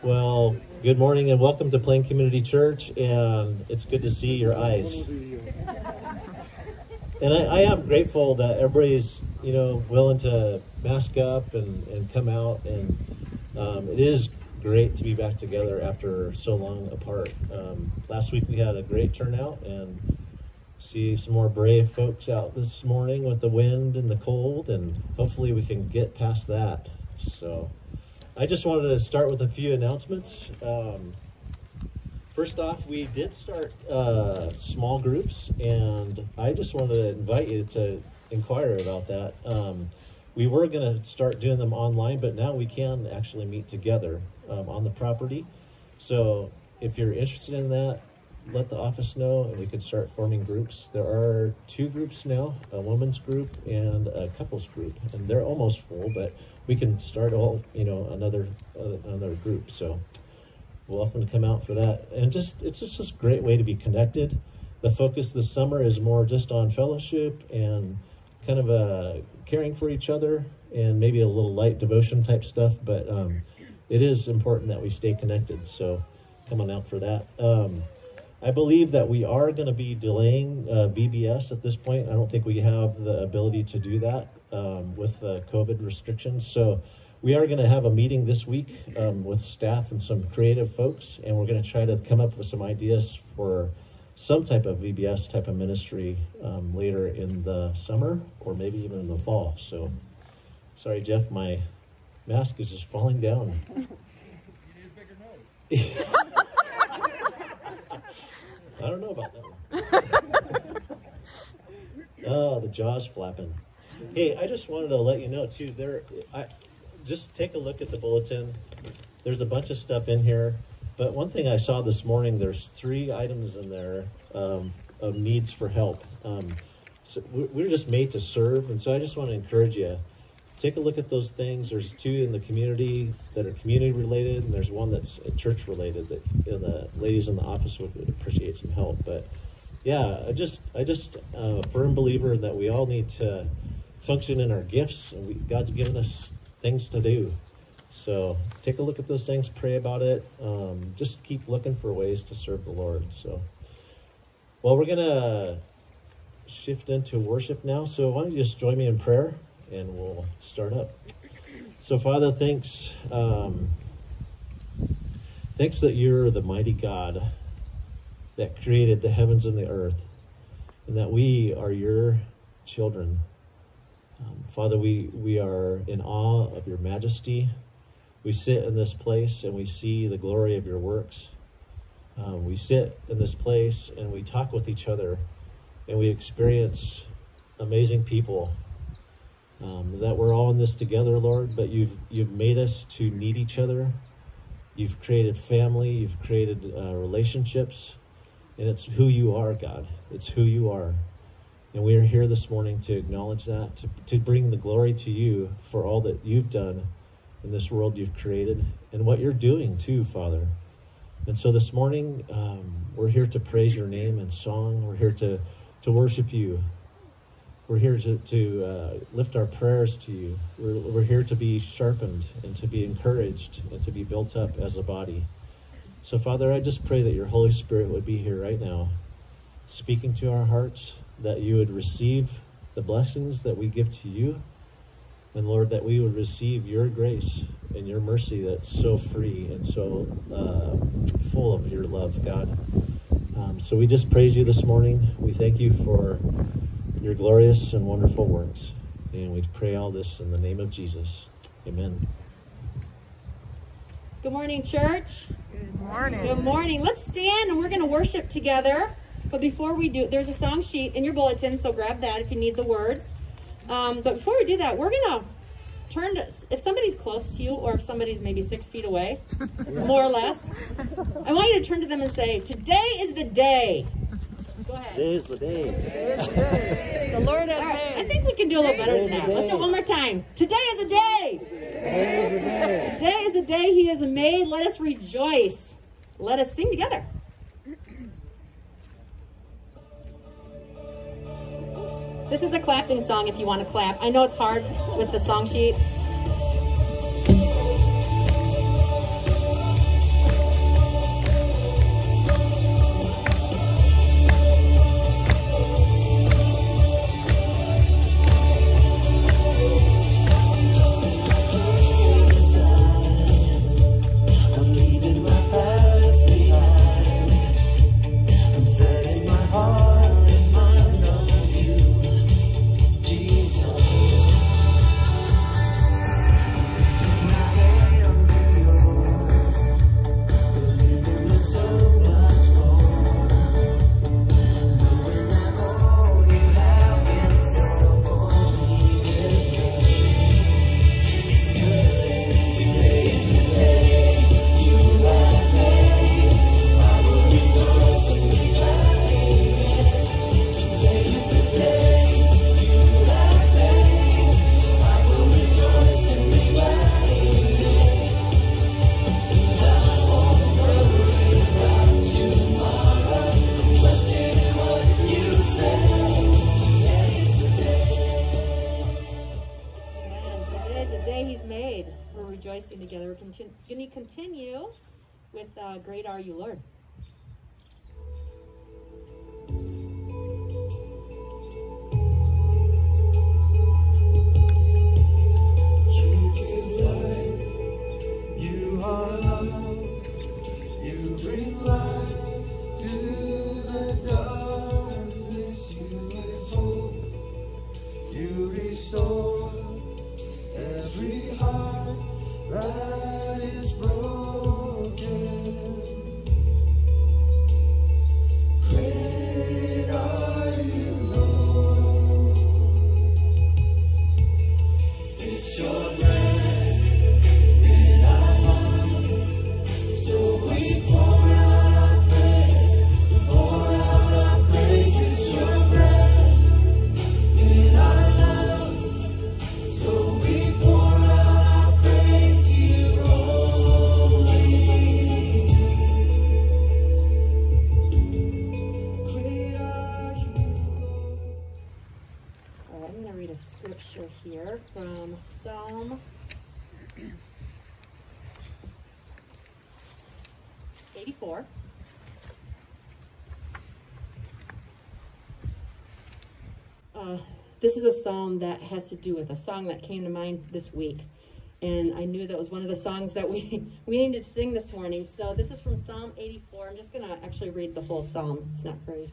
Well, good morning and welcome to Plain Community Church, and it's good to see your eyes. And I am grateful that everybody's, willing to mask up and come out, and it is great to be back together after so long apart. Last week we had a great turnout, and see some more brave folks out this morning with the wind and the cold, and hopefully we can get past that. So I just wanted to start with a few announcements. First off, we did start small groups, and I just wanted to invite you to inquire about that. We were going to start doing them online, but now we can actually meet together on the property. So if you're interested in that, let the office know, and we can start forming groups. There are 2 groups now, a women's group and a couples group, and they're almost full, but we can start another group. So welcome to come out for that. And it's just a great way to be connected. The focus this summer is more just on fellowship and kind of caring for each other, and maybe a little light devotion type stuff, but it is important that we stay connected. So come on out for that. I believe that we are going to be delaying VBS at this point. I don't think we have the ability to do that with the COVID restrictions. So we are going to have a meeting this week with staff and some creative folks, and we're going to try to come up with some ideas for some type of VBS type of ministry later in the summer, or maybe even in the fall. So sorry, Jeff, my mask is just falling down. You need a bigger nose. I don't know about that one. Oh, the jaw's flapping. Hey, I just wanted to let you know too, just take a look at the bulletin. There's a bunch of stuff in here, but one thing I saw this morning, there's 3 items in there of needs for help. So we're just made to serve, and so I just want to encourage you, take a look at those things. There's 2 in the community that are community related, and there's one that's church related that the ladies in the office would appreciate some help. But yeah, I just a firm believer that we all need to function in our gifts, and God's given us things to do. So take a look at those things, pray about it. Just keep looking for ways to serve the Lord. So, well, we're gonna shift into worship now. So why don't you just join me in prayer, and we'll start up. So Father, thanks that you're the mighty God that created the heavens and the earth, and that we are your children. Father, we are in awe of your majesty. We sit in this place and we see the glory of your works. We sit in this place and we talk with each other, and we experience amazing people. That we're all in this together, Lord, but you've made us to need each other. You've created family, you've created relationships, and it's who you are, God. It's who you are. And we are here this morning to acknowledge that, to bring the glory to you for all that you've done in this world you've created, and what you're doing too, Father. And so this morning, we're here to praise your name in song. We're here to worship you. We're here to lift our prayers to you. We're here to be sharpened and to be encouraged and to be built up as a body. So, Father, I just pray that your Holy Spirit would be here right now, speaking to our hearts, that you would receive the blessings that we give to you, and, Lord, that we would receive your grace and your mercy that's so free and so full of your love, God. So we just praise you this morning. We thank you for your glorious and wonderful works. And we pray all this in the name of Jesus. Amen. Good morning, church. Good morning. Good morning. Let's stand and we're going to worship together. But before we do, there's a song sheet in your bulletin, so grab that if you need the words. But before we do that, we're going to turn to, if somebody's close to you, or if somebody's maybe 6 feet away, more or less, I want you to turn to them and say, today is the day. Go ahead. Today is the day. Today is the day. The Lord has made. I think we can do a little better than that. Let's do it one more time. Today is a day. Today is the day. Today is a day he has made. Let us rejoice. Let us sing together. This is a clapping song if you want to clap. I know it's hard with the song sheet. continue with Great Are You, Lord. You give life, you are love, you bring light to the darkness, you give hope, you restore every heart that is broken. Great are you, Lord. It's your breath in our lungs, so we pour out our praise. We pour out our praise. It's your breath in our lungs, so we pour out our praise to you only. Great are you, Lord. All right, I'm going to read a scripture here from Psalm 84. This is a psalm that has to do with a song that came to mind this week. And I knew that was one of the songs that we needed to sing this morning. So this is from Psalm 84. I'm just going to actually read the whole psalm. It's not very...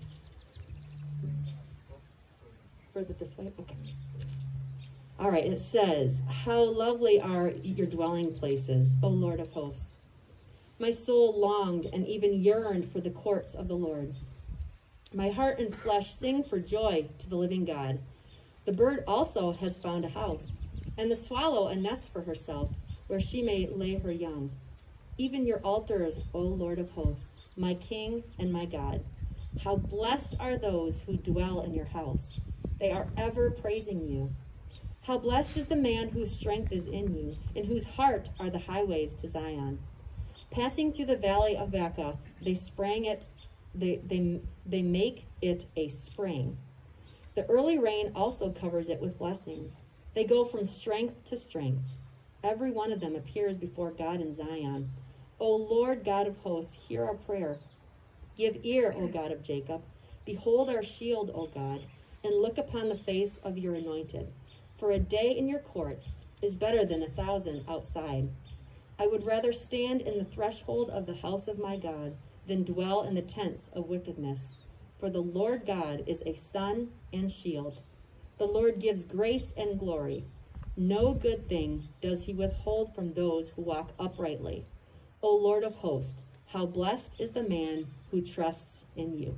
Further this way? Okay. All right, it says, "How lovely are your dwelling places, O Lord of hosts. My soul longed and even yearned for the courts of the Lord. My heart and flesh sing for joy to the living God. The bird also has found a house, and the swallow a nest for herself, where she may lay her young. Even your altars, O Lord of hosts, my King and my God. How blessed are those who dwell in your house. They are ever praising you. How blessed is the man whose strength is in you, in whose heart are the highways to Zion. Passing through the valley of Baca, they make it a spring. The early rain also covers it with blessings. They go from strength to strength. Every one of them appears before God in Zion. O Lord God of hosts, hear our prayer. Give ear, O God of Jacob. Behold our shield, O God, and look upon the face of your anointed. For a day in your courts is better than 1,000 outside. I would rather stand in the threshold of the house of my God than dwell in the tents of wickedness. For the Lord God is a sun and shield. The Lord gives grace and glory. No good thing does he withhold from those who walk uprightly. O Lord of hosts, how blessed is the man who trusts in you."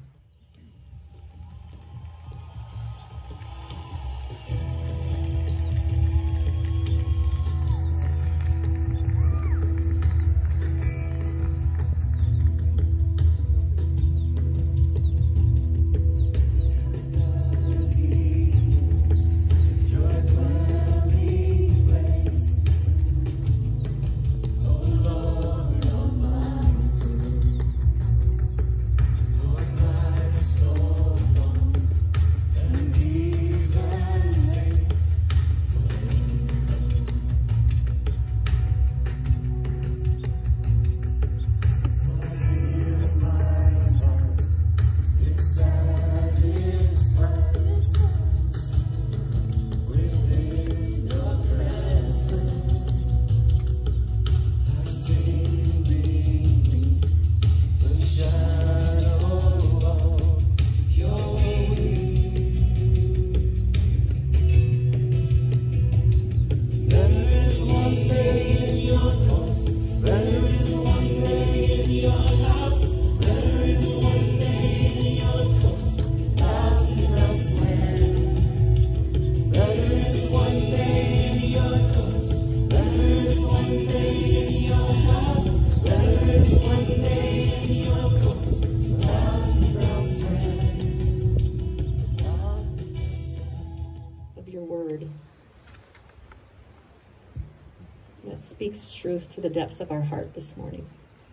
That speaks truth to the depths of our heart this morning.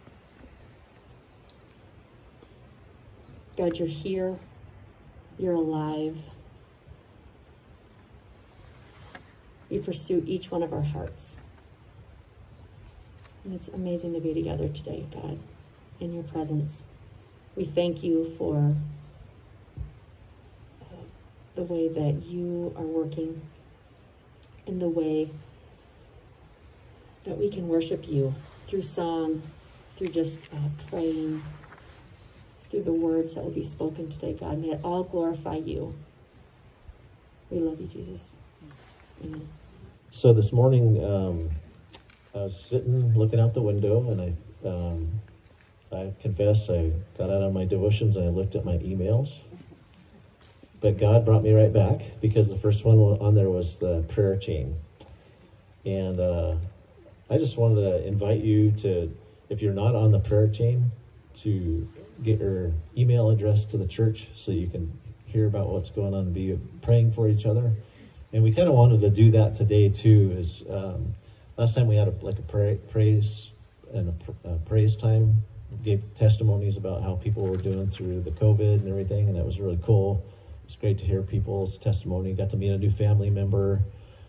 God, you're here. You're alive. You pursue each one of our hearts. And it's amazing to be together today, God, in your presence. We thank you for the way that you are working, in the way that we can worship you through song, through just praying, through the words that will be spoken today, God. May it all glorify you. We love you, Jesus. Amen. So this morning, I was sitting looking out the window, and I confess I got out of my devotions and I looked at my emails. But God brought me right back, because the first one on there was the prayer chain. And I just wanted to invite you to, if you're not on the prayer chain, to get your email address to the church so you can hear about what's going on and be praying for each other. And we kind of wanted to do that today too. Is last time we had a praise and a praise time, gave testimonies about how people were doing through the COVID and everything, and that was really cool. It's great to hear people's testimony. Got to meet a new family member.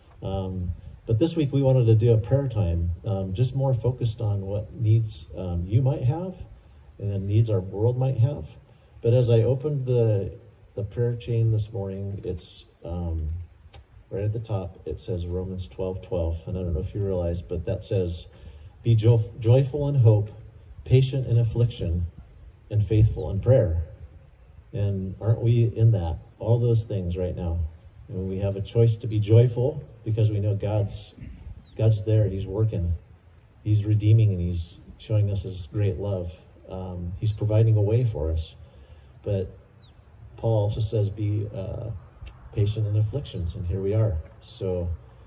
But this week we wanted to do a prayer time, just more focused on what needs you might have and then needs our world might have. But as I opened the prayer chain this morning, it's right at the top. It says Romans 12:12. And I don't know if you realize, but that says, be joyful in hope, patient in affliction, and faithful in prayer. And aren't we in that? All those things right now. And we have a choice to be joyful because we know God's there. He's working. He's redeeming, and he's showing us his great love. He's providing a way for us. But Paul also says be patient in afflictions, and here we are. So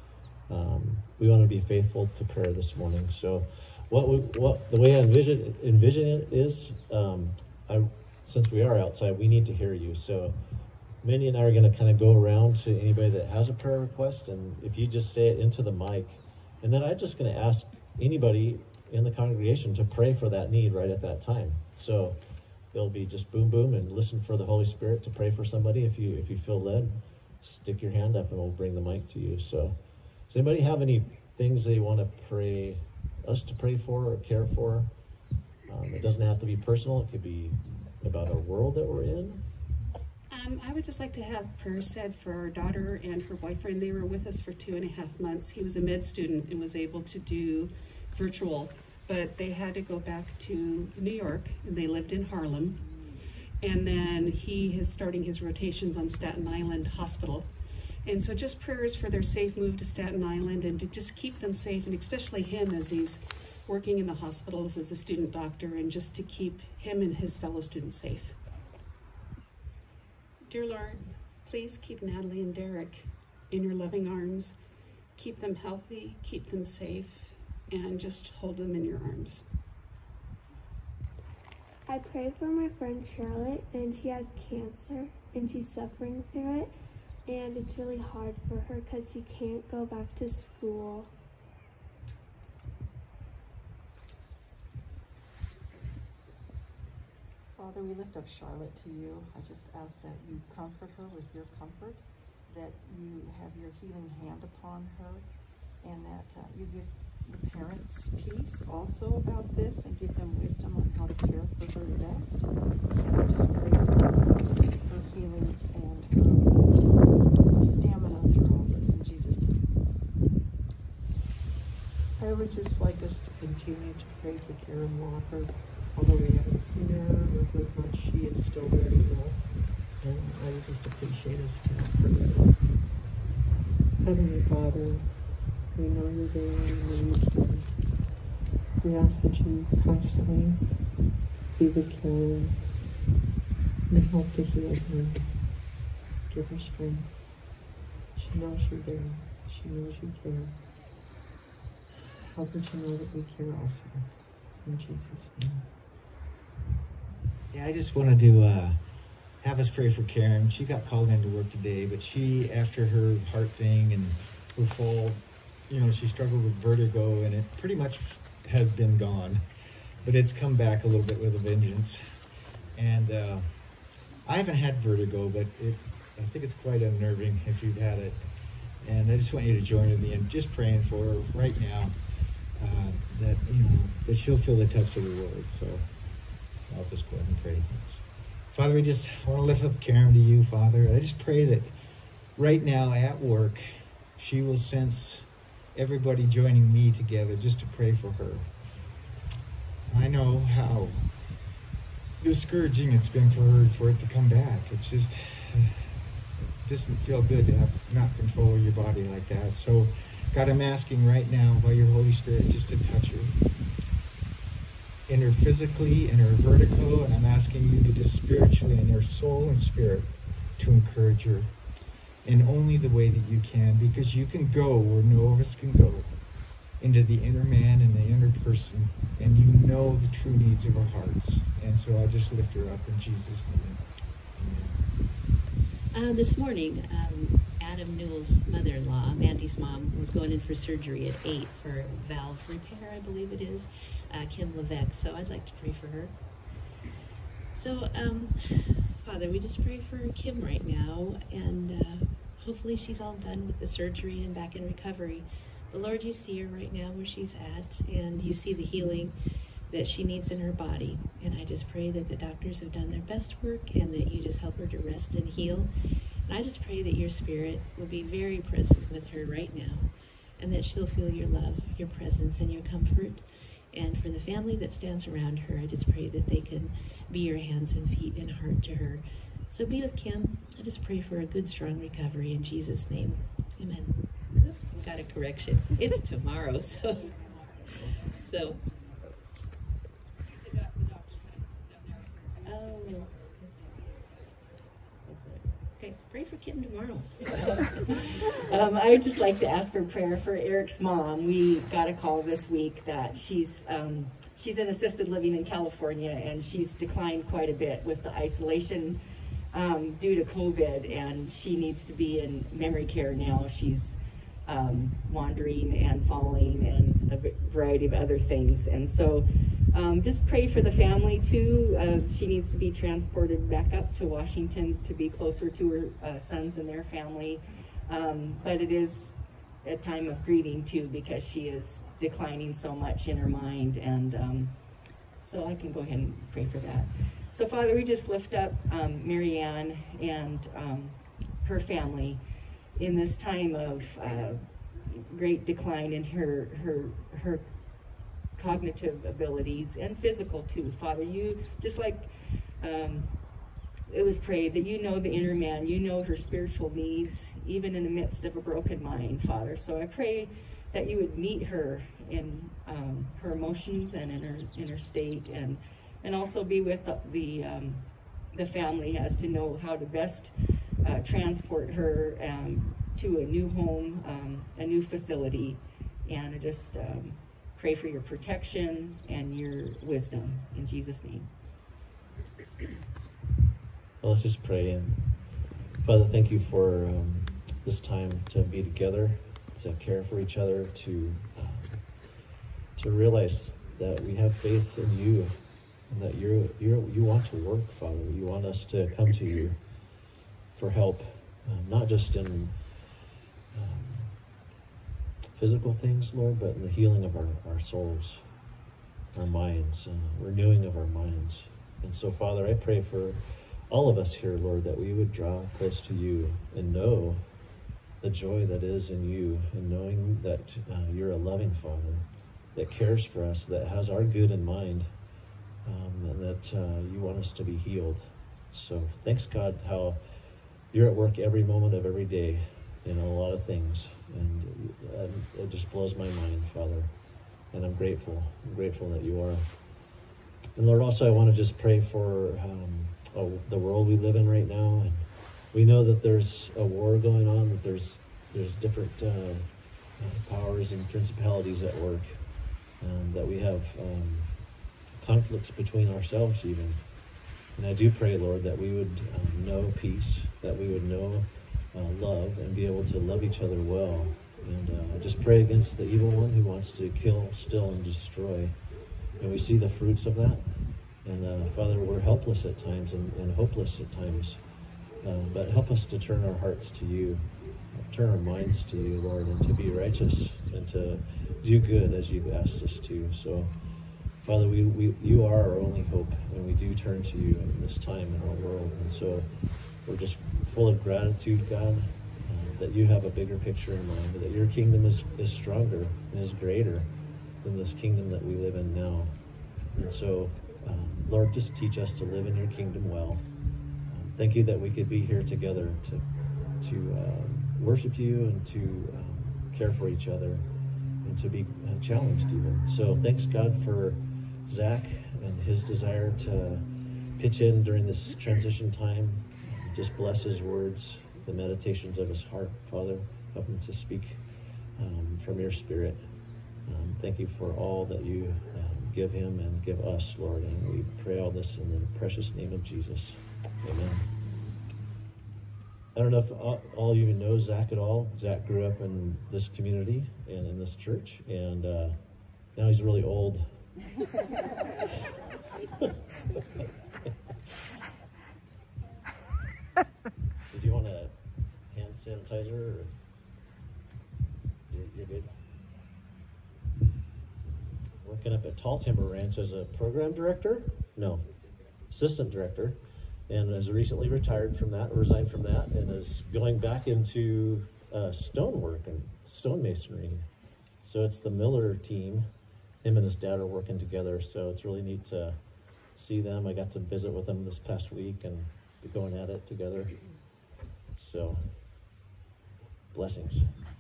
we want to be faithful to prayer this morning. So what the way I envision it is, since we are outside, we need to hear you. So Mendy and I are going to kind of go around to anybody that has a prayer request, and if you just say it into the mic, and then I'm just going to ask anybody in the congregation to pray for that need right at that time. So it'll be just boom, boom, and listen for the Holy Spirit to pray for somebody. If you feel led, stick your hand up and we'll bring the mic to you. So does anybody have any things they want to pray, us to pray for or care for? It doesn't have to be personal. It could be about our world that we're in. I would just like to have prayers said for our daughter and her boyfriend. They were with us for 2.5 months. He was a med student and was able to do virtual, but they had to go back to New York, and they lived in Harlem. And then he is starting his rotations on Staten Island Hospital. And so just prayers for their safe move to Staten Island, and to just keep them safe, and especially him as he's working in the hospitals as a student doctor, and just to keep him and his fellow students safe. Dear Lord, please keep Natalie and Derek in your loving arms. Keep them healthy, keep them safe, and just hold them in your arms. I pray for my friend Charlotte, and she has cancer, and she's suffering through it, and it's really hard for her because she can't go back to school. Father, we lift up Charlotte to you. I just ask that you comfort her with your comfort, that you have your healing hand upon her, and that you give the parents peace also about this, and give them wisdom on how to care for her the best. And I just pray for her healing and her stamina through all this, in Jesus' name. I would just like us to continue to pray for Karen Walker. Although we haven't seen her or heard much, she is still very ill, and I would just appreciate us to pray. Heavenly Father, we know you're there and we need you. We ask that you constantly be with Karen and help to heal her. Give her strength. She knows you're there. She knows you care. Help her to know that we care also. In Jesus' name. Yeah, I just wanted to have us pray for Karen. She got called into work today, but she, after her heart thing and her fall, she struggled with vertigo, and it pretty much had been gone, but it's come back a little bit with a vengeance. And I haven't had vertigo, but I think it's quite unnerving if you've had it. And I just want you to join me in just praying for her right now. that, that she'll feel the touch of the Lord. So I'll just go ahead and pray things. Father, I want to lift up Karen to you, Father. I just pray that right now at work, she will sense everybody joining me together just to pray for her. I know how discouraging it's been for her for it to come back. It's just, it doesn't feel good to have not control of your body like that. So, God, I'm asking right now by your Holy Spirit just to touch her. In her physically, in her vertical, and I'm asking you to just spiritually, in her soul and spirit, to encourage her in only the way that you can, because you can go where no of us can go, into the inner man and the inner person, and you know the true needs of our hearts. And so I just lift her up in Jesus' name. Amen. This morning, Adam Newell's mother-in-law, Mandy's mom, was going in for surgery at 8 for valve repair, I believe it is, Kim Levesque. So I'd like to pray for her. So, Father, we just pray for Kim right now, and hopefully she's all done with the surgery and back in recovery. But Lord, you see her right now where she's at, and you see the healing that she needs in her body. And I just pray that the doctors have done their best work and that you just help her to rest and heal. And I just pray that your spirit will be very present with her right now, and that she'll feel your love, your presence, and your comfort. And for the family that stands around her, I just pray that they can be your hands and feet and heart to her. So be with Kim. I just pray for a good, strong recovery in Jesus' name. Amen. We got a correction. It's tomorrow, so. Oh. Okay, pray for Kim tomorrow. I would just like to ask for prayer for Eric's mom. We got a call this week that she's in assisted living in California, and she's declined quite a bit with the isolation due to COVID, and she needs to be in memory care now. She's wandering and falling and a variety of other things. And so just pray for the family too. She needs to be transported back up to Washington to be closer to her sons and their family. But it is a time of grieving too, because she is declining so much in her mind. And so I can go ahead and pray for that. So Father, we just lift up Marianne and her family in this time of great decline in her cognitive abilities and physical too. Father, you, just like it was prayed, that you know the inner man, you know her spiritual needs, even in the midst of a broken mind, Father. So I pray that you would meet her in her emotions and in her state, and also be with the family as to know how to best transport her to a new home, a new facility, and just pray for your protection and your wisdom in Jesus' name. Well, let's just pray. And Father, thank you for this time to be together, to care for each other, to realize that we have faith in you, and that you want to work, Father. You want us to come to you for help, not just in physical things, Lord, but in the healing of our souls, our minds, renewing of our minds. And so, Father, I pray for all of us here, Lord, that we would draw close to you and know the joy that is in you, and knowing that you're a loving Father that cares for us, that has our good in mind, and that you want us to be healed. So thanks, God, how you're at work every moment of every day in a lot of things, and it just blows my mind, Father, and I'm grateful that you are. And Lord, also I want to just pray for the world we live in right now, and we know that there's a war going on, that there's different powers and principalities at work, and that we have conflicts between ourselves even. And I do pray, Lord, that we would know peace, that we would know love, and be able to love each other well. And I just pray against the evil one who wants to kill, steal, and destroy. And we see the fruits of that. And Father, we're helpless at times and hopeless at times. But help us to turn our hearts to you, turn our minds to you, Lord, and to be righteous and to do good as you've asked us to. So, Father, you are our only hope, and we do turn to you in this time in our world. And so we're just full of gratitude, God, that you have a bigger picture in mind, that your kingdom is stronger and is greater than this kingdom that we live in now. And so, Lord, just teach us to live in your kingdom well. Thank you that we could be here together to worship you and to care for each other and to be challenged even. So thanks, God, for Zach and his desire to pitch in during this transition time. Just bless his words, the meditations of his heart, Father. Help him to speak from your spirit. Thank you for all that you give him and give us, Lord. And we pray all this in the precious name of Jesus. Amen. I don't know if all you even know Zach at all. Zach grew up in this community and in this church, and now he's really old. Did you want a hand sanitizer? Or you're good? Working up at Tall Timber Ranch as a program director? No, assistant director. And has recently retired from that, resigned from that, and is going back into stonework and stonemasonry. So it's the Miller team. Him and his dad are working together, so it's really neat to see them. I got to visit with them this past week and going at it together. So, blessings.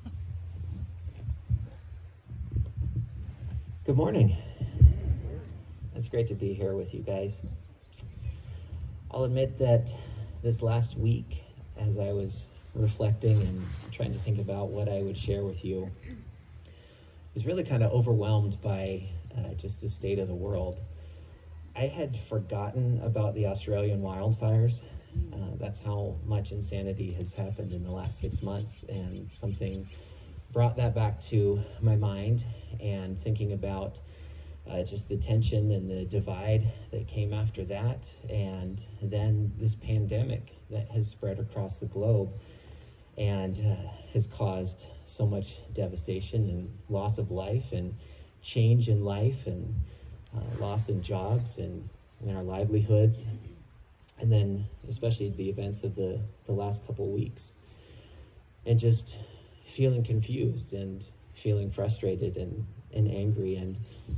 Good morning. It's great to be here with you guys. I'll admit that this last week, as I was reflecting and trying to think about what I would share with you, I was really kind of overwhelmed by just the state of the world. I had forgotten about the Australian wildfires. That's how much insanity has happened in the last 6 months, and something brought that back to my mind, and thinking about just the tension and the divide that came after that, and then this pandemic that has spread across the globe and has caused so much devastation and loss of life and change in life and loss in jobs and in our livelihoods, and then especially the events of the last couple weeks, and just feeling confused and feeling frustrated and angry. And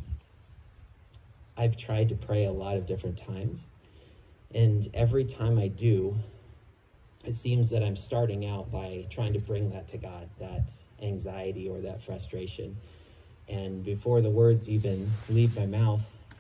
I've tried to pray a lot of different times, and every time I do, it seems that I'm starting out by trying to bring that to God, that anxiety or that frustration. And before the words even leave my mouth,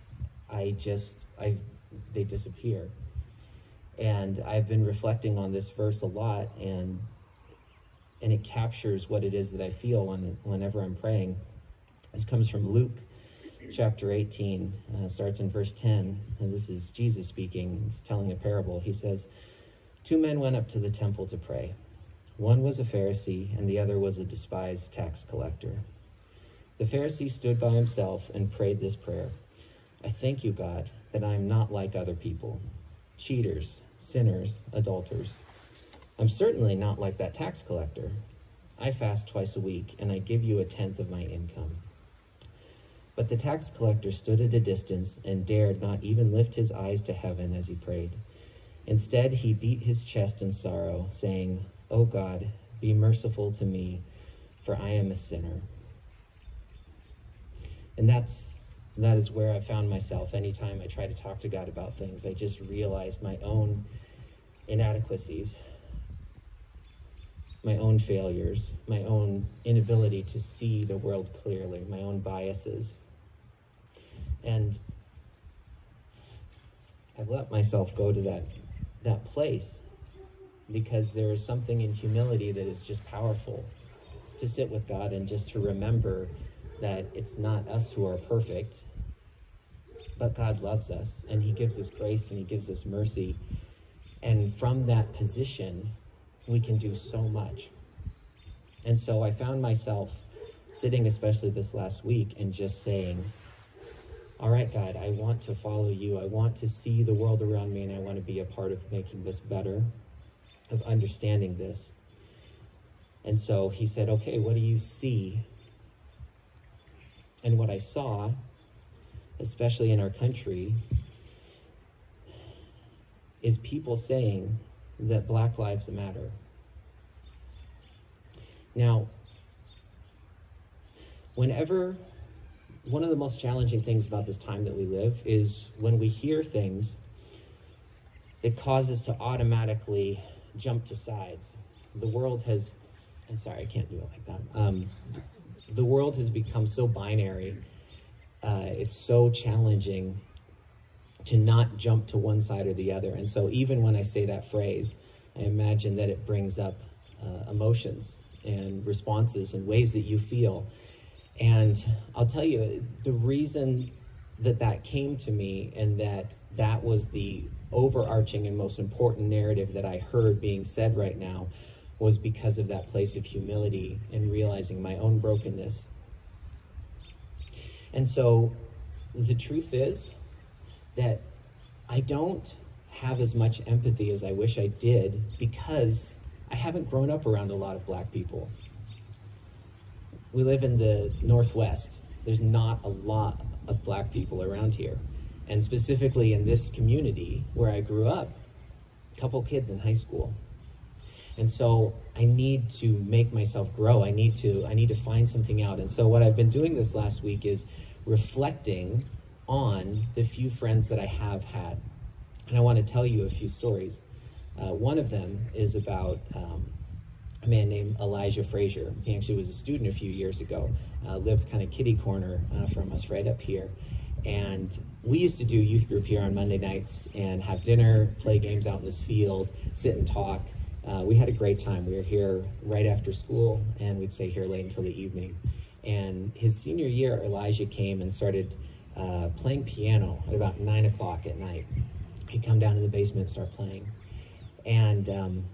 they disappear. And I've been reflecting on this verse a lot, and it captures what it is that I feel whenever I'm praying. This comes from Luke chapter 18, starts in verse 10, and this is Jesus speaking. He's telling a parable. He says, 2 men went up to the temple to pray. One was a Pharisee, and the other was a despised tax collector. The Pharisee stood by himself and prayed this prayer: I thank you, God, that I am not like other people, cheaters, sinners, adulterers. I'm certainly not like that tax collector. I fast twice a week, and I give you 1/10 of my income. But the tax collector stood at a distance and dared not even lift his eyes to heaven as he prayed. Instead, he beat his chest in sorrow, saying, "O God, be merciful to me, for I am a sinner." And that is where I found myself. Anytime I try to talk to God about things, I just realize my own inadequacies, my own failures, my own inability to see the world clearly, my own biases. And I've let myself go to that place because there is something in humility that is just powerful, to sit with God and just to remember that it's not us who are perfect, but God loves us, and he gives us grace and he gives us mercy. And from that position, we can do so much. And so I found myself sitting, especially this last week, and just saying, all right, God, I want to follow you. I want to see the world around me, and I want to be a part of making this better, of understanding this. And so he said, okay, what do you see And what I saw, especially in our country, is people saying that Black lives matter. Now, one of the most challenging things about this time that we live is when we hear things, it causes us to automatically jump to sides. The world has, I'm sorry, I can't do it like that. The world has become so binary. It's so challenging to not jump to one side or the other. And so even when I say that phrase, I imagine that it brings up emotions and responses and ways that you feel. And I'll tell you, the reason that came to me and that was the overarching and most important narrative that I heard being said right now was because of that place of humility and realizing my own brokenness. And so the truth is that I don't have as much empathy as I wish I did because I haven't grown up around a lot of Black people. We live in the Northwest. There's not a lot of Black people around here. And specifically in this community where I grew up, a couple kids in high school. And so I need to make myself grow. I need to find something out. And so what I've been doing this last week is reflecting on the few friends that I have had. And I want to tell you a few stories. One of them is about a man named Elijah Frazier. He actually was a student a few years ago, lived kind of kitty corner from us right up here. And we used to do youth group here on Monday nights and have dinner, play games out in this field, sit and talk. We had a great time. We were here right after school and we'd stay here late until the evening. And his senior year, Elijah came and started playing piano at about 9 o'clock at night. He'd come down to the basement and start playing. And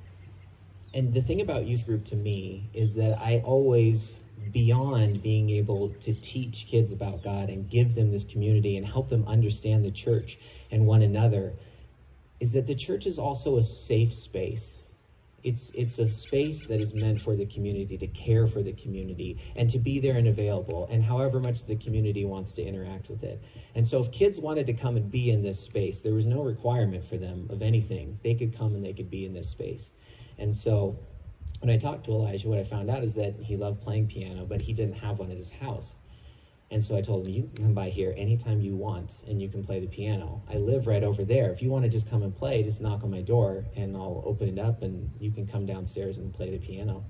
the thing about youth group to me is that I always, beyond being able to teach kids about God and give them this community and help them understand the church and one another, is that the church is also a safe space. It's a space that is meant for the community, to care for the community, and to be there and available, and however much the community wants to interact with it. And so if kids wanted to come and be in this space, there was no requirement for them of anything. They could come and they could be in this space. And so when I talked to Elijah, what I found out is that he loved playing piano, but he didn't have one at his house. And so I told him, you can come by here anytime you want, and you can play the piano. I live right over there. If you want to just come and play, just knock on my door, and I'll open it up, and you can come downstairs and play the piano.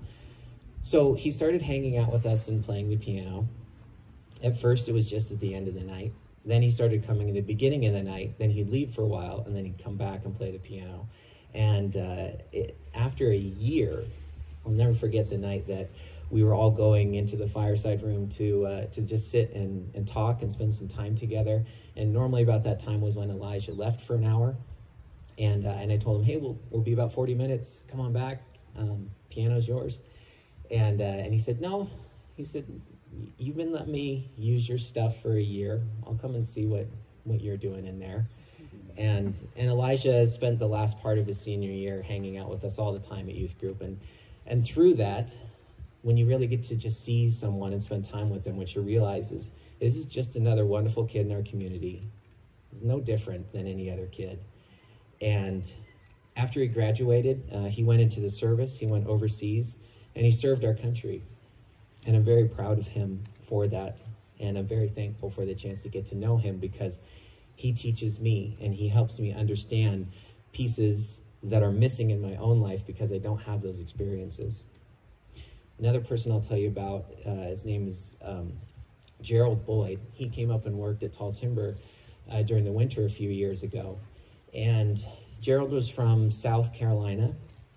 So he started hanging out with us and playing the piano. At first, it was just at the end of the night. Then he started coming in the beginning of the night. Then he'd leave for a while, and then he'd come back and play the piano. And after a year, I'll never forget the night that we were all going into the fireside room to just sit and talk and spend some time together. And normally about that time was when Elijah left for an hour. And I told him, hey, we'll be about 40 minutes. Come on back. Piano's yours. And he said, no. He said, you've been letting me use your stuff for a year. I'll come and see what you're doing in there. And Elijah spent the last part of his senior year hanging out with us all the time at youth group. And through that, when you really get to just see someone and spend time with them, what you realize is this is just another wonderful kid in our community. He's no different than any other kid. And after he graduated, he went into the service, he went overseas, and he served our country. And I'm very proud of him for that. And I'm very thankful for the chance to get to know him because he teaches me and he helps me understand pieces that are missing in my own life because I don't have those experiences. Another person I'll tell you about, his name is Gerald Boyd. He came up and worked at Tall Timber during the winter a few years ago. And Gerald was from South Carolina,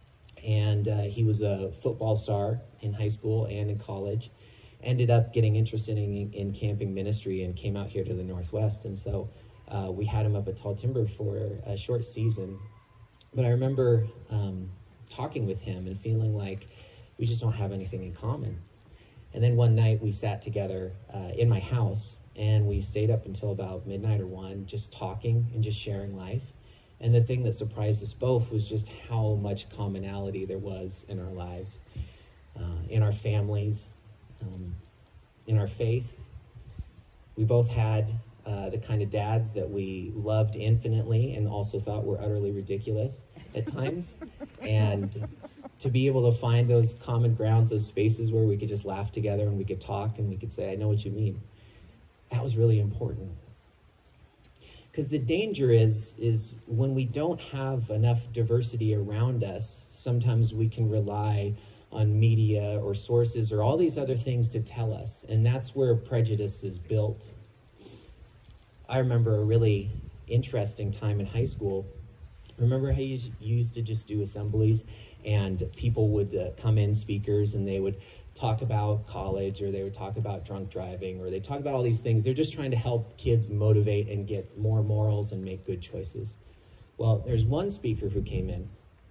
and he was a football star in high school and in college. Ended up getting interested in camping ministry and came out here to the Northwest. And so we had him up at Tall Timber for a short season. But I remember talking with him and feeling like we just don't have anything in common. And then one night we sat together in my house and we stayed up until about midnight or 1, just talking and just sharing life. And the thing that surprised us both was just how much commonality there was in our lives, in our families, in our faith, We both had the kind of dads that we loved infinitely and also thought were utterly ridiculous at times. And to be able to find those common grounds, those spaces where we could just laugh together and we could talk and we could say, I know what you mean. That was really important. Because the danger is when we don't have enough diversity around us, sometimes we can rely on media or sources or all these other things to tell us. And that's where prejudice is built. I remember a really interesting time in high school. Remember how you used to just do assemblies and people would come in, speakers, and they would talk about college, or they would talk about drunk driving, or they talk about all these things. They're just trying to help kids motivate and get more morals and make good choices. Well, there's one speaker who came in,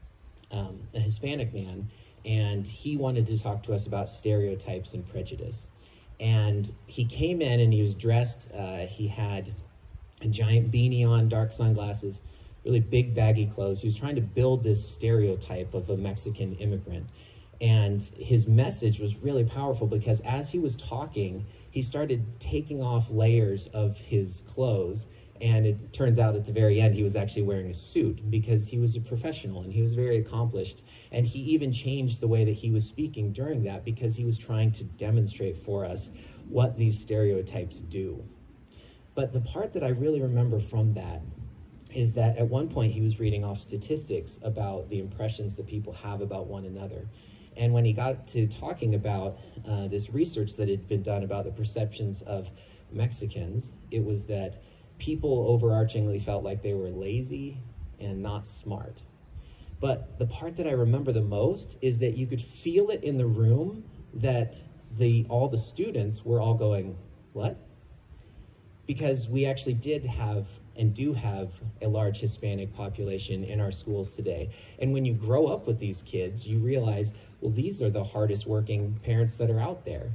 a Hispanic man, and he wanted to talk to us about stereotypes and prejudice. And he came in and he was dressed, he had a giant beanie on, dark sunglasses, really big baggy clothes. He was trying to build this stereotype of a Mexican immigrant. And his message was really powerful because as he was talking, he started taking off layers of his clothes. And it turns out at the very end, he was actually wearing a suit because he was a professional and he was very accomplished. And he even changed the way that he was speaking during that because he was trying to demonstrate for us what these stereotypes do. But the part that I really remember from that is that at one point he was reading off statistics about the impressions that people have about one another. And when he got to talking about this research that had been done about the perceptions of Mexicans, it was that people overarchingly felt like they were lazy and not smart. But the part that I remember the most is that you could feel it in the room that all the students were all going, what? Because we actually did have and do have a large Hispanic population in our schools today. And when you grow up with these kids, you realize, well, these are the hardest working parents that are out there.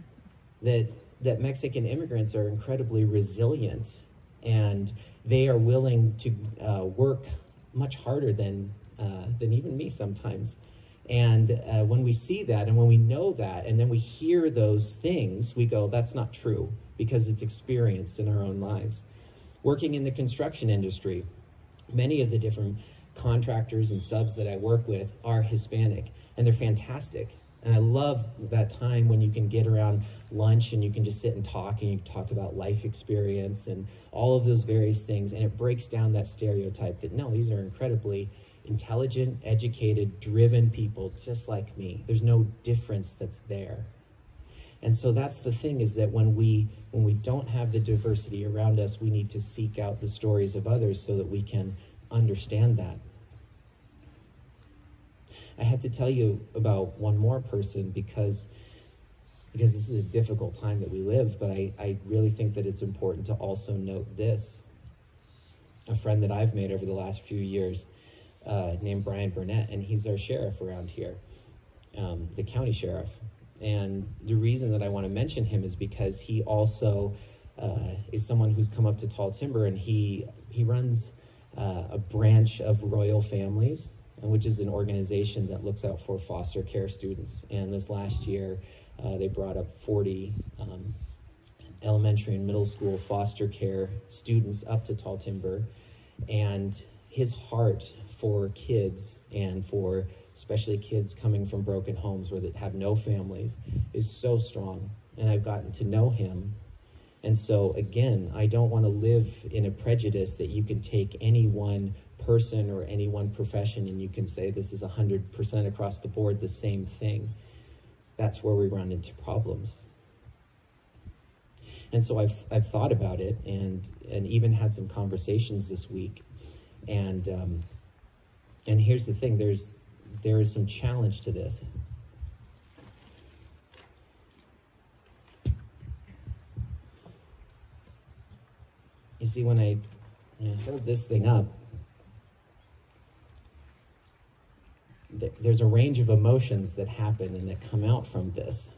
That Mexican immigrants are incredibly resilient and they are willing to work much harder than even me sometimes. And when we see that and when we know that and then we hear those things, we go, that's not true because it's experienced in our own lives. Working in the construction industry, many of the different contractors and subs that I work with are Hispanic, and they're fantastic. And I love that time when you can get around lunch and you can just sit and you talk about life experience and all of those various things, and it breaks down that stereotype that, no, these are incredibly intelligent, educated, driven people just like me. There's no difference that's there. And so that's the thing, is that when we don't have the diversity around us, we need to seek out the stories of others so that we can understand that. I had to tell you about one more person because this is a difficult time that we live, but I really think that it's important to also note this. A friend that I've made over the last few years named Brian Burnett, and he's our sheriff around here, the county sheriff. And the reason that I want to mention him is because he also is someone who's come up to Tall Timber, and he runs a branch of Royal Families, which is an organization that looks out for foster care students. And this last year, they brought up 40 elementary and middle school foster care students up to Tall Timber. And his heart for kids and for especially kids coming from broken homes or that have no families is so strong. And I've gotten to know him. And so again, I don't want to live in a prejudice that you can take any one person or any one profession and you can say this is 100% across the board the same thing. That's where we run into problems. And so I've thought about it and even had some conversations this week. And here's the thing, there is some challenge to this. You see, when I hold this thing up, there's a range of emotions that happen and that come out from this.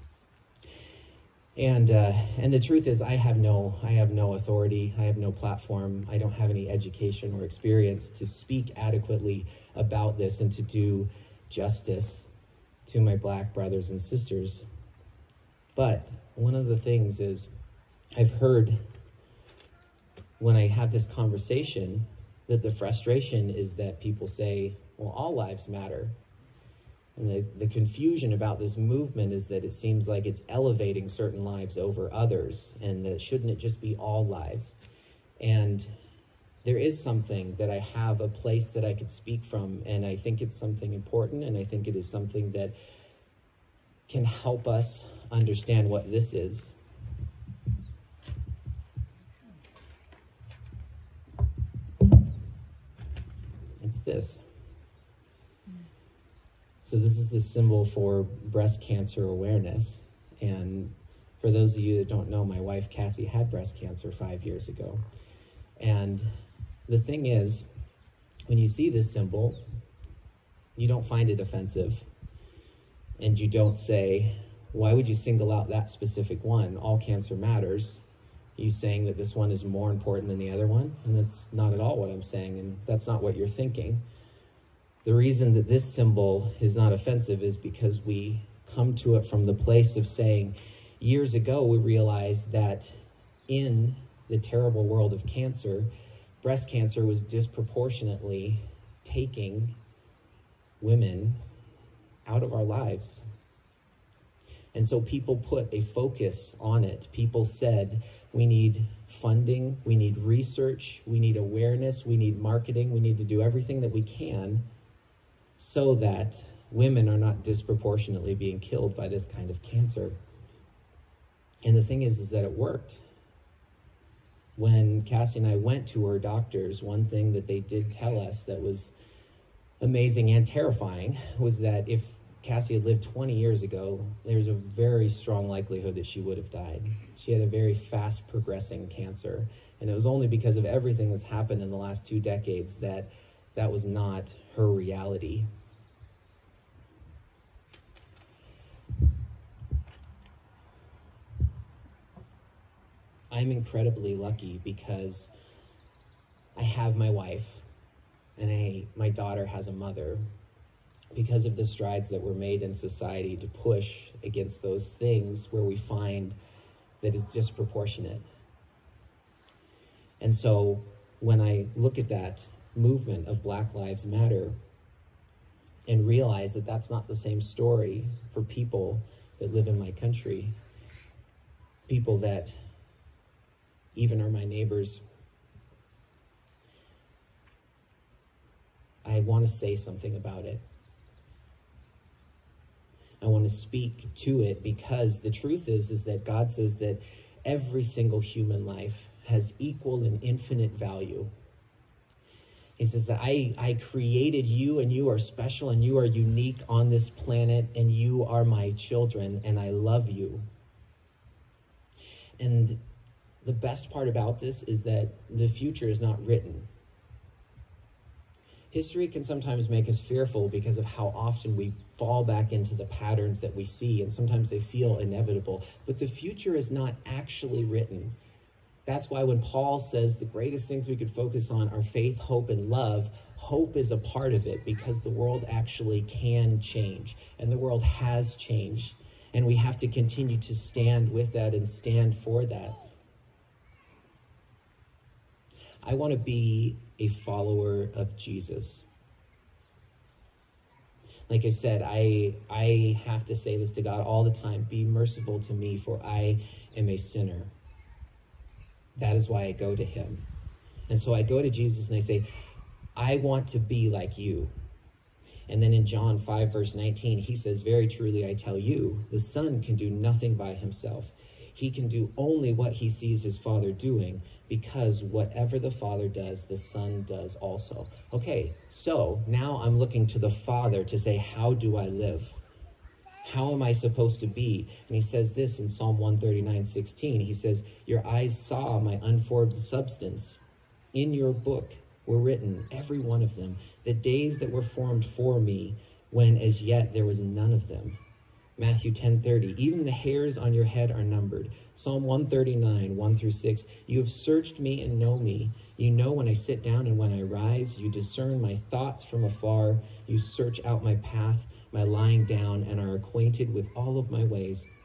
And the truth is, I have no authority. I have no platform. I don't have any education or experience to speak adequately about this and to do justice to my Black brothers and sisters. But one of the things is, I've heard when I have this conversation that the frustration is that people say, well, all lives matter. And the confusion about this movement is that it seems like it's elevating certain lives over others, and that shouldn't it just be all lives? And there is something that I have a place that I could speak from, and I think it's something important, and I think it is something that can help us understand what this is. It's this. So this is the symbol for breast cancer awareness. And for those of you that don't know, my wife Cassie had breast cancer 5 years ago. And the thing is, when you see this symbol, you don't find it offensive. And you don't say, why would you single out that specific one? All cancer matters. Are you saying that this one is more important than the other one? And that's not at all what I'm saying, and that's not what you're thinking. The reason that this symbol is not offensive is because we come to it from the place of saying, years ago we realized that in the terrible world of cancer, breast cancer was disproportionately taking women out of our lives. And so people put a focus on it. People said, we need funding, we need research, we need awareness, we need marketing, we need to do everything that we can so that women are not disproportionately being killed by this kind of cancer. And the thing is that it worked. When Cassie and I went to her doctors, one thing that they did tell us that was amazing and terrifying was that if Cassie had lived 20 years ago, there's a very strong likelihood that she would have died. She had a very fast progressing cancer. And it was only because of everything that's happened in the last 2 decades that that was not her reality. I'm incredibly lucky because I have my wife and my daughter has a mother, because of the strides that were made in society to push against those things where we find that is disproportionate. And so when I look at that movement of Black Lives Matter and realize that that's not the same story for people that live in my country, people that even are my neighbors, I want to say something about it. I want to speak to it because the truth is that God says that every single human life has equal and infinite value. He says that I created you and you are special and you are unique on this planet and you are my children and I love you. And the best part about this is that the future is not written. History can sometimes make us fearful because of how often we fall back into the patterns that we see, and sometimes they feel inevitable. But the future is not actually written. That's why when Paul says the greatest things we could focus on are faith, hope, and love, hope is a part of it because the world actually can change, and the world has changed, and we have to continue to stand with that and stand for that. I want to be a follower of Jesus. Like I said, I have to say this to God all the time. Be merciful to me, for I am a sinner. That is why I go to him. And so I go to Jesus and I say, I want to be like you. And then in John 5, verse 19, he says, very truly, I tell you, the Son can do nothing by himself. He can do only what he sees his Father doing, because whatever the Father does, the Son does also. Okay, so now I'm looking to the Father to say, how do I live? How am I supposed to be? And he says this in Psalm 139:16. He says, your eyes saw my unformed substance. In your book were written, every one of them, the days that were formed for me, when as yet there was none of them. Matthew 10:30, even the hairs on your head are numbered. Psalm 139, 1-6, you have searched me and know me. You know when I sit down and when I rise. You discern my thoughts from afar. You search out my path, my lying down, and are acquainted with all of my ways.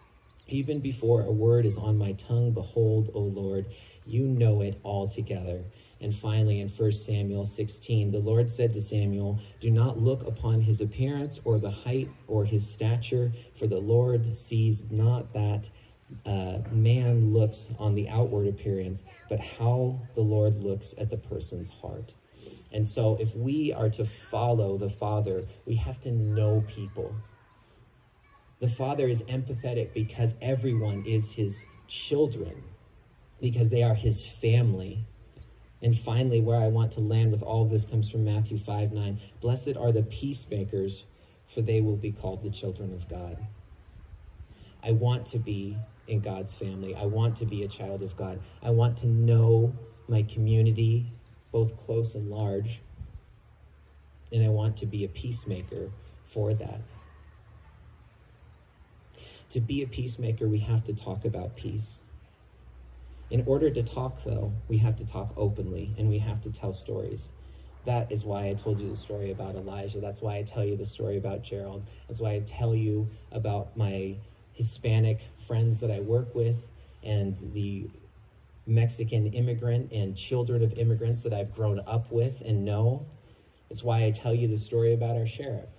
Even before a word is on my tongue, behold, O Lord, you know it altogether. And finally, in 1 Samuel 16, the Lord said to Samuel, do not look upon his appearance or the height or his stature, for the Lord sees not that man looks on the outward appearance, but how the Lord looks at the person's heart. And so if we are to follow the Father, we have to know people. The Father is empathetic because everyone is his children, because they are his family. And finally, where I want to land with all of this comes from Matthew 5:9. Blessed are the peacemakers, for they will be called the children of God. I want to be in God's family. I want to be a child of God. I want to know my community, both close and large. And I want to be a peacemaker for that. To be a peacemaker, we have to talk about peace. In order to talk, though, we have to talk openly, and we have to tell stories. That is why I told you the story about Elijah. That's why I tell you the story about Gerald. That's why I tell you about my Hispanic friends that I work with and the Mexican immigrant and children of immigrants that I've grown up with and know. It's why I tell you the story about our sheriff.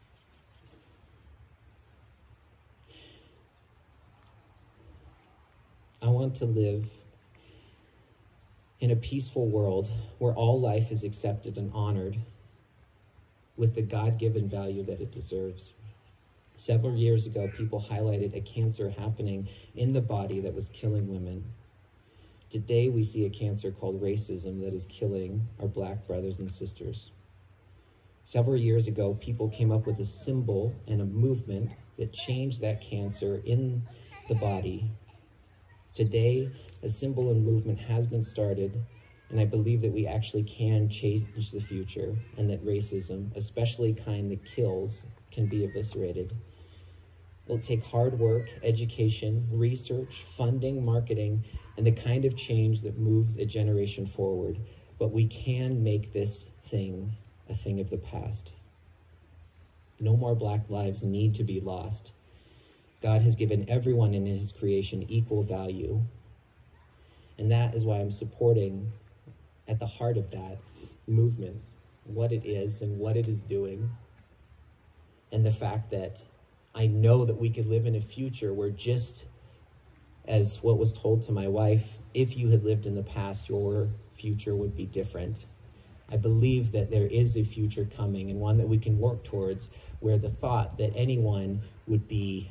I want to live in a peaceful world where all life is accepted and honored with the God-given value that it deserves. Several years ago, people highlighted a cancer happening in the body that was killing women. Today, we see a cancer called racism that is killing our Black brothers and sisters. Several years ago, people came up with a symbol and a movement that changed that cancer in the body. Today, a symbol and movement has been started, and I believe that we actually can change the future, and that racism, especially kind that kills, can be eviscerated. It'll take hard work, education, research, funding, marketing, and the kind of change that moves a generation forward. But we can make this thing a thing of the past. No more Black lives need to be lost. God has given everyone in his creation equal value. And that is why I'm supporting, at the heart of that movement, what it is and what it is doing. And the fact that I know that we could live in a future where, just as what was told to my wife, if you had lived in the past, your future would be different. I believe that there is a future coming, and one that we can work towards, where the thought that anyone would be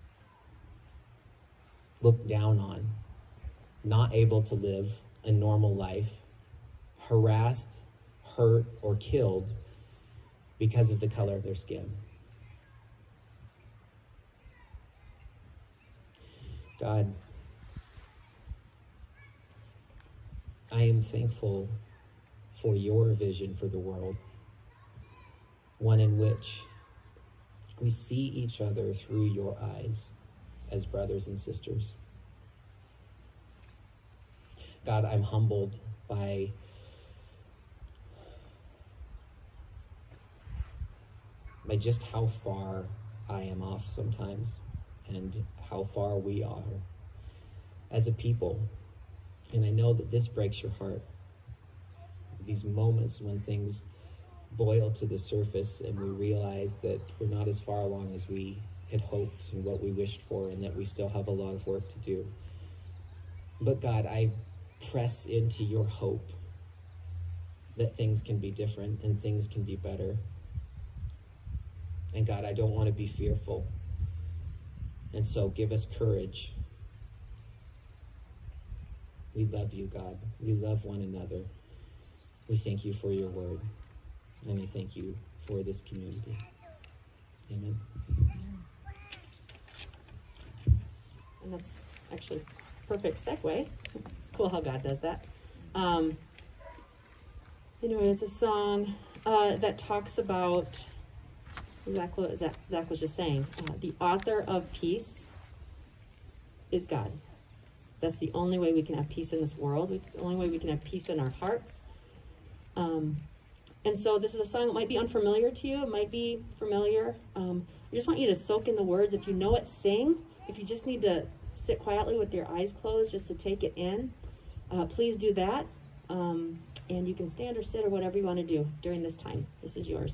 looked down on, not able to live a normal life, harassed, hurt, or killed because of the color of their skin. God, I am thankful for your vision for the world, one in which we see each other through your eyes as brothers and sisters. God, I'm humbled by just how far I am off sometimes, and how far we are as a people. And I know that this breaks your heart. These moments when things boil to the surface and we realize that we're not as far along as we had hoped and what we wished for, and that we still have a lot of work to do. But God, I press into your hope that things can be different and things can be better. And God, I don't want to be fearful. And so give us courage. We love you, God. We love one another. We thank you for your word. And we thank you for this community. Amen. And that's actually a perfect segue. It's cool how God does that. Anyway, it's a song that talks about, Zach was just saying, the author of peace is God. That's the only way we can have peace in this world. It's the only way we can have peace in our hearts. And so this is a song that might be unfamiliar to you. It might be familiar. I just want you to soak in the words. If you know it, sing. if you just need to sit quietly with your eyes closed just to take it in, please do that. And you can stand or sit or whatever you want to do during this time. This is yours.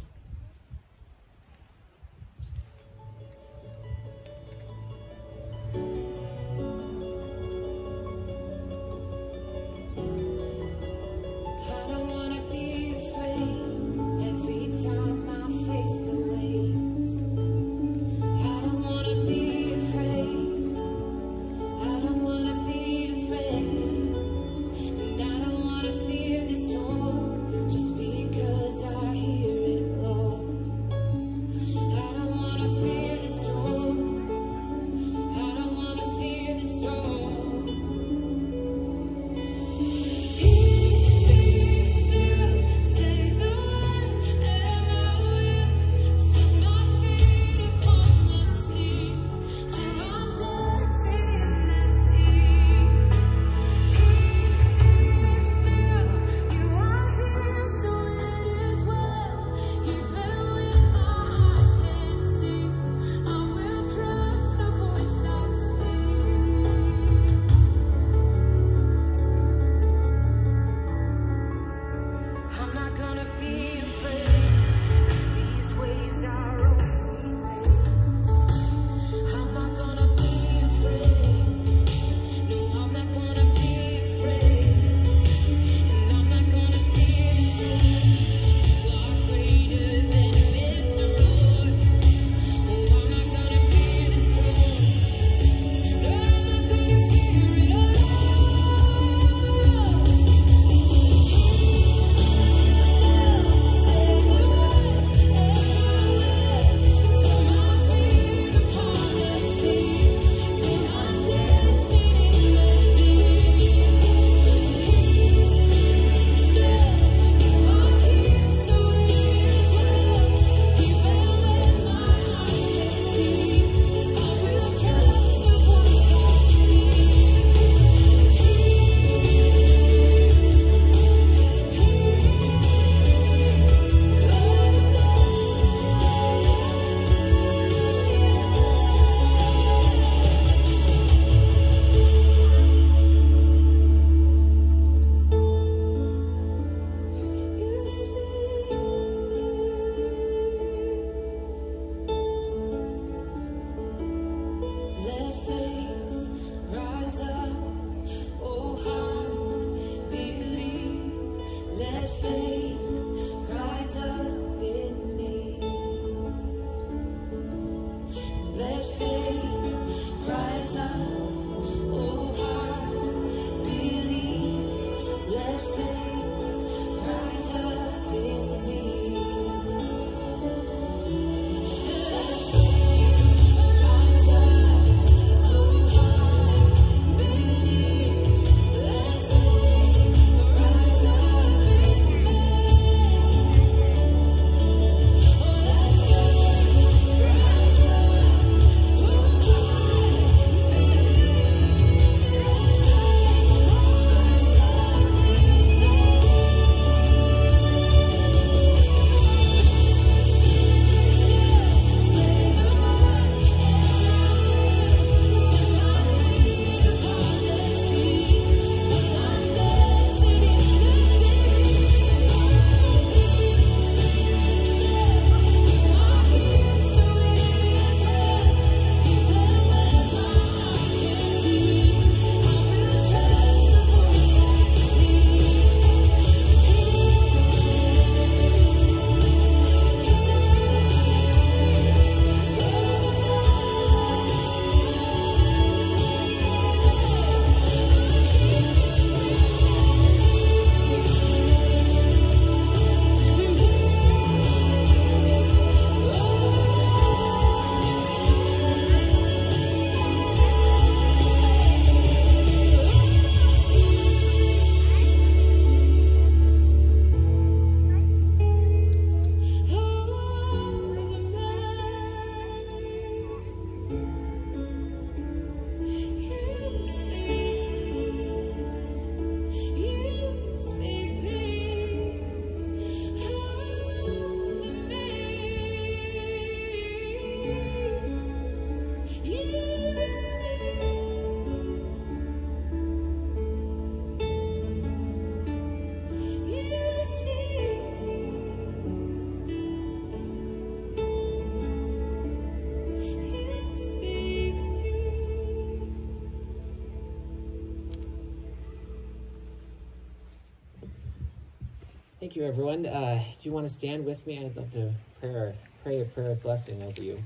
Thank you, everyone. Do you want to stand with me? I'd love to pray a prayer of blessing over you.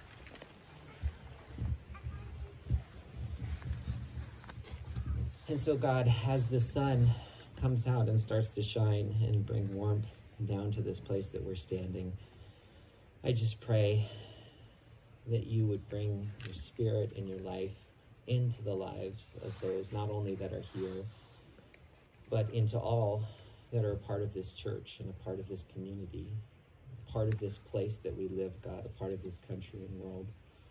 And so, God, as the sun comes out and starts to shine and bring warmth down to this place that we're standing, I just pray that you would bring your spirit and your life into the lives of those not only that are here, but into all that are a part of this church and a part of this community, a part of this place that we live, God, a part of this country and world.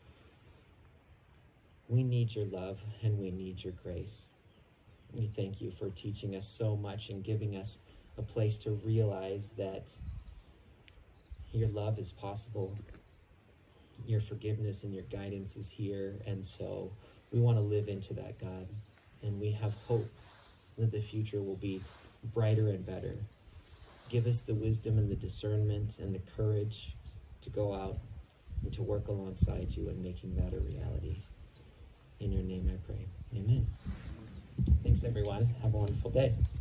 We need your love and we need your grace. We thank you for teaching us so much and giving us a place to realize that your love is possible. Your forgiveness and your guidance is here. And so we want to live into that, God. And we have hope that the future will be brighter and better. Give us the wisdom and the discernment and the courage to go out and to work alongside you in making that a reality. In your name I pray. Amen. Thanks, everyone. Have a wonderful day.